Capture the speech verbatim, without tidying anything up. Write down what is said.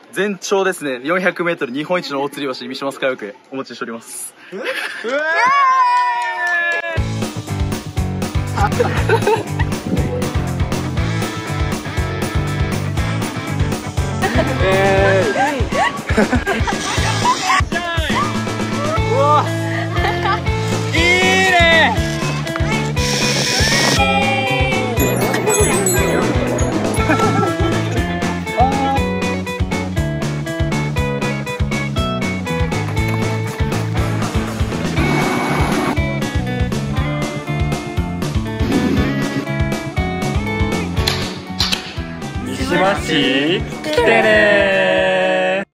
全長ですね よんひゃくメートル 日本一の大吊り橋三島スカイウォークへお持ちしております。うわえー、うわいいね三島市来てねー。